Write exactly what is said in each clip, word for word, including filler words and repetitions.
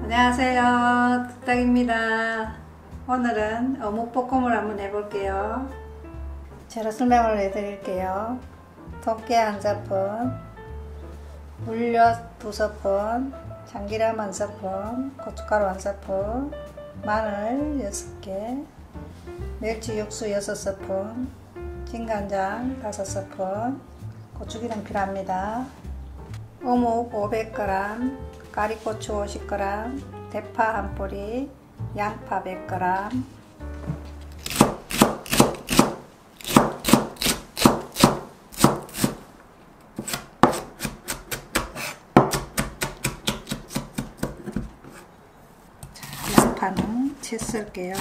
안녕하세요, 뚝딱입니다. 오늘은 어묵볶음을 한번 해볼게요. 재료 설명을 해드릴게요. 토끼 한 스푼, 물엿 두 스푼, 참기름 한 스푼, 고춧가루 한 스푼, 마늘 여섯 개, 멸치 육수 여섯 스푼, 진간장 다섯 스푼, 고추기름 필요합니다. 어묵 오백 그램, 가리고추 오십 그램, 대파 한 뿌리, 양파 백 그램, 자, 양파는 채 썰게요.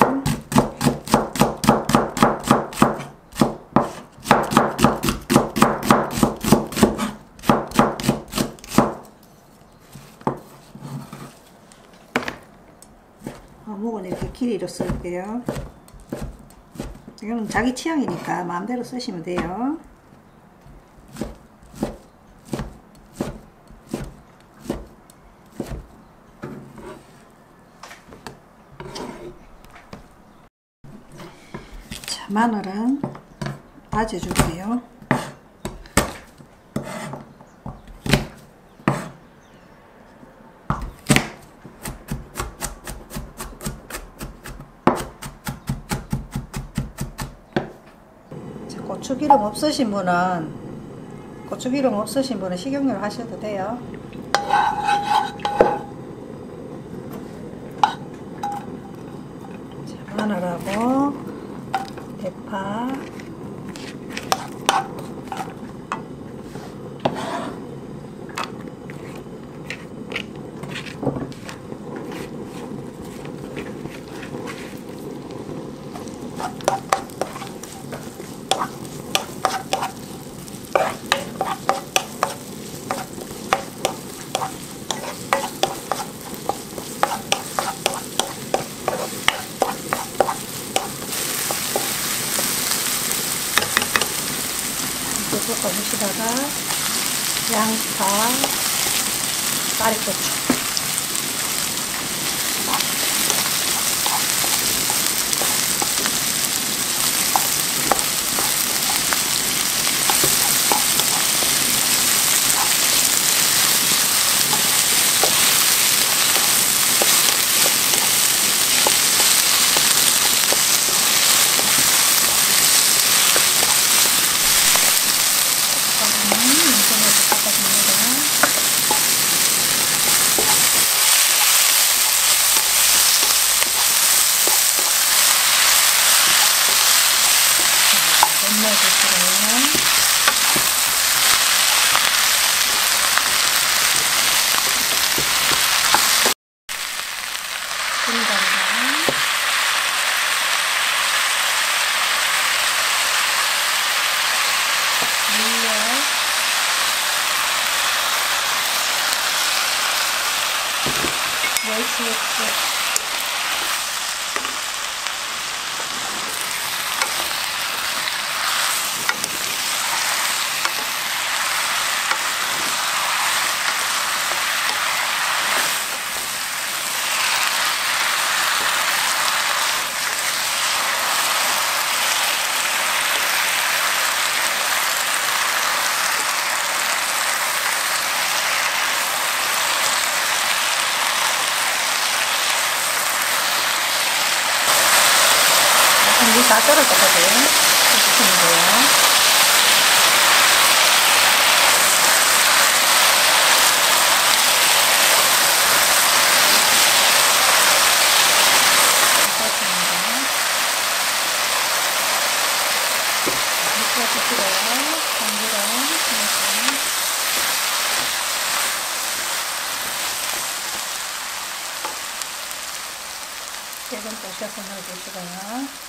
어묵은 이렇게 길이로 쓸게요. 이건 자기 취향이니까 마음대로 쓰시면 돼요. 자, 마늘은 다져줄게요. 고추기름 없으신 분은 고추기름 없으신 분은 식용유를 하셔도 돼요. 자, 마늘하고 대파, 볶아주시다가 양파, 가리고추, 멸치 육수, 물 다 떨어졌거든. 해주시면 돼요. 육수가 필요해요. 참기름, 조금 보셔서 넣어주시고요.